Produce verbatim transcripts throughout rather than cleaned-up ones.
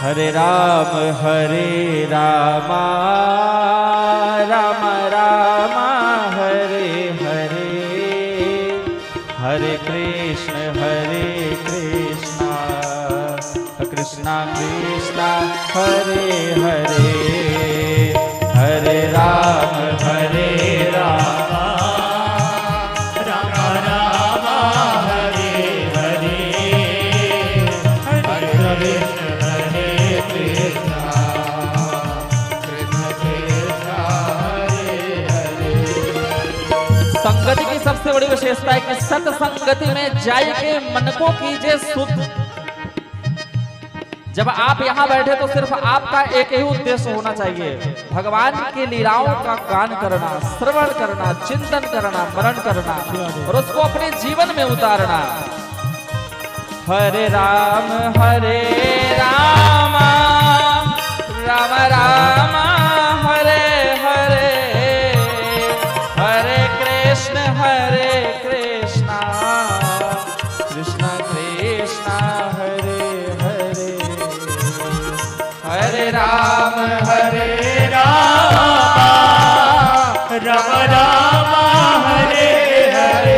हरे राम हरे रामा राम राम हरे हरे, हरे कृष्ण हरे कृष्णा कृष्णा कृष्णा हरे हरे, हरे राम हरे राम राम राम हरे हरे, हरे कृष्ण हरे कृष्णा कृष्ण कृष्ण हरे हरे। संगति की सबसे बड़ी विशेषता है कि सत्संगति में जाइए मन को कीजिए शुद्ध। जब आप यहाँ बैठे तो सिर्फ आपका एक ही उद्देश्य होना चाहिए, भगवान की लीलाओं का गान करना, श्रवण करना, चिंतन करना, मनन करना और उसको अपने जीवन में उतारना। हरे राम हरे राम राम राम हरे हरे, हरे कृष्ण हरे कृष्णा कृष्ण कृष्ण हरे हरे, हरे राम हरे राम राम राम हरे हरे,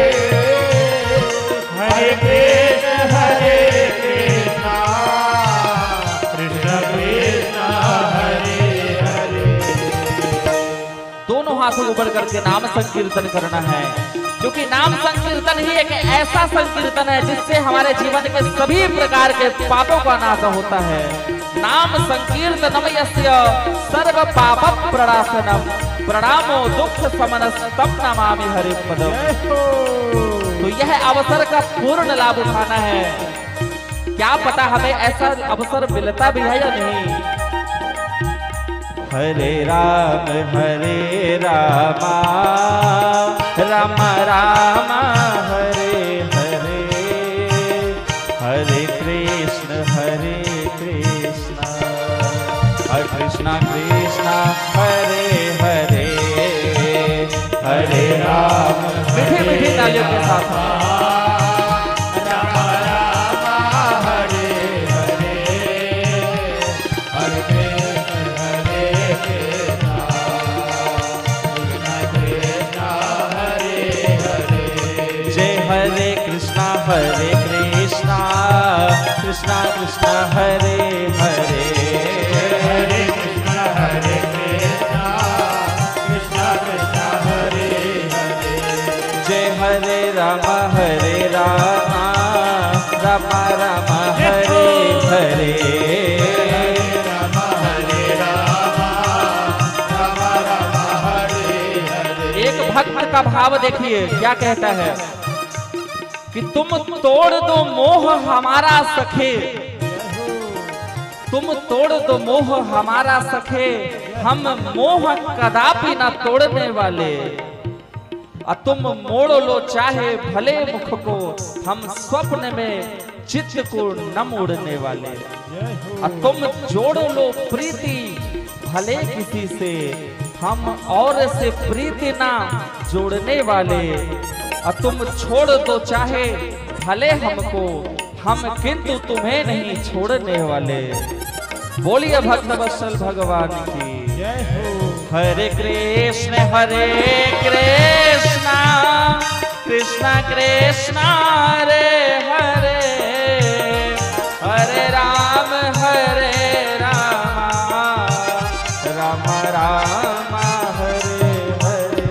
हरे कृष्ण हरे कृष्णा कृष्ण कृष्ण हरे हरे। दोनों हाथों ऊपर करके नाम संकीर्तन करना है, क्योंकि नाम संकीर्तन ही एक ऐसा संकीर्तन है जिससे हमारे जीवन के सभी प्रकार के पापों का नाश होता है। नाम संकीर्तनम यस्य सर्व पाप प्रणाशनम, प्रणामो दुख समनस्तम नमामि हरिपदम। तो यह अवसर का पूर्ण लाभ उठाना है। क्या पता हमें ऐसा अवसर मिलता भी है या नहीं। हरे राम हरे रामा राम राम हरे हरे, हरे कृष्ण हरे कृष्णा कृष्णा कृष्णा हरे हरे, हरे राम मीठी मीठी तालियों के साथ हरे कृष्णा कृष्णा कृष्णा हरे हरे, हरे कृष्णा हरे कृष्णा कृष्णा कृष्णा हरे हरे। जय हरे राम हरे राम राम राम हरे हरे, राम हरे राम राम राम हरे हरे। एक भक्त का भाव देखिए क्या कहता है कि तुम तोड़ दो मोह हमारा सखे, तुम तोड़ दो मोह हमारा सखे, हम मोह कदापि न तोड़ने वाले। और तुम मोड़ लो चाहे भले मुख को, हम स्वप्न में चित्त को न मोड़ने वाले। और तुम जोड़ लो प्रीति भले किसी से, हम और से प्रीति ना जोड़ने वाले। और तुम छोड़ दो चाहे भले हमको, हम किंतु तुम्हें नहीं छोड़ने वाले। बोलिए भक्त वत्सल भगवान की जय हो। हरे कृष्ण हरे कृष्णा कृष्णा कृष्णा हरे हरे, हरे राम हरे राम राम राम हरे हरे,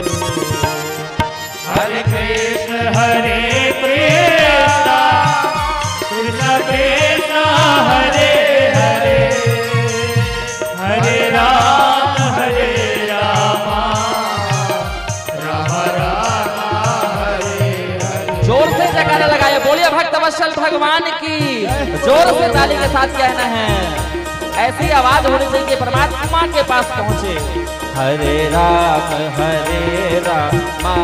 हरे कृष्ण हरे कृष्णा कृष्ण कृष्ण हरे हरे, हरे राम हरे राम राम राम हरे हरे। जोर से जयकारा लगाए, बोलिए भक्त वत्सल भगवान की। जोर से ताली के साथ कहना है, ऐसी आवाज होनी चाहिए कि परमात्मा के पास पहुंचे। हरे राम हरे राम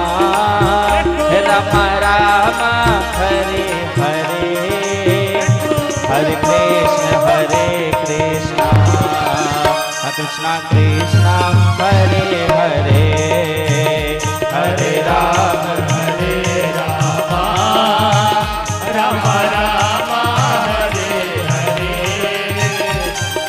राम राम हरे हरे, हरे कृष्ण हरे कृष्णा कृष्णा कृष्णा हरे हरे, हरे राम हरे राम राम राम हरे हरे,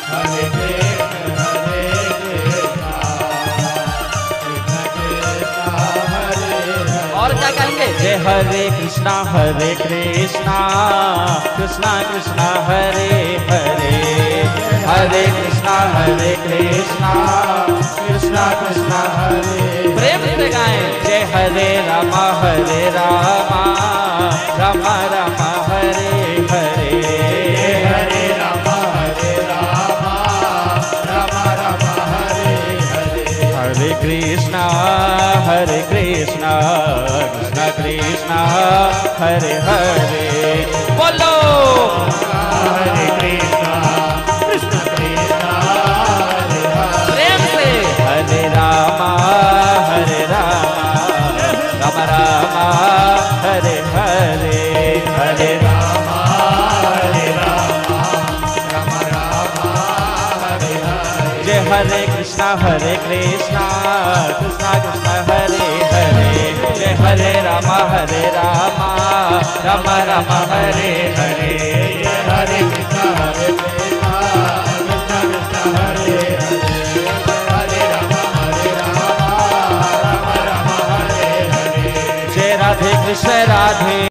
जय हरे कृष्णा हरे कृष्णा कृष्णा कृष्णा हरे हरे हरे कृष्णा हरे कृष्णा कृष्णा कृष्णा हरे। प्रेम से गाएं जय हरे रामा हरे रामा रामा रामा हरे हरे हरे रामा हरे रामा रामा रामा हरे हरे। हरे कृष्णा हरे कृष्णा कृष्णा कृष्णा हरे हरे। बोलो हरे कृष्णा कृष्ण कृष्णा हरे हरे। प्रेम से हरे रामा हरे रामा राम रामा हरे हरे हरे रामा हरे रामा राम रामा हरे हरे। जय हरे कृष्णा हरे कृष्णा कृष्णा कृष्णा हरे हरे जय हरे रामा हरे रामा राम राम हरे हरे। जय हरे कृष्णा हरे कृष्णा कृष्णा कृष्णा हरे हरे। हरे रामा हरे रामा राम राम हरे हरे। जय राधे कृष्ण राधे।